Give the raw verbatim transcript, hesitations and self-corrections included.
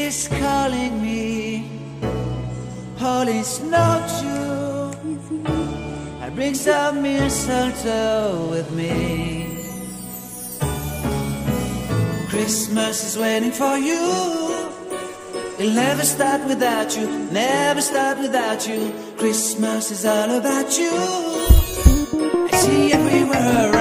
is calling me. Holy snowshoe, I bring some mistletoe with me. Christmas is waiting for you. It'll never start without you, never start without you. Christmas is all about you. I see everywhere